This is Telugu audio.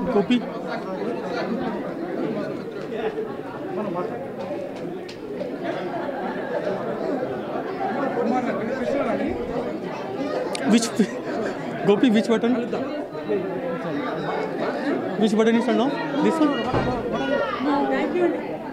Gopi. Which Gopi? Which button? Which button is on now? This one.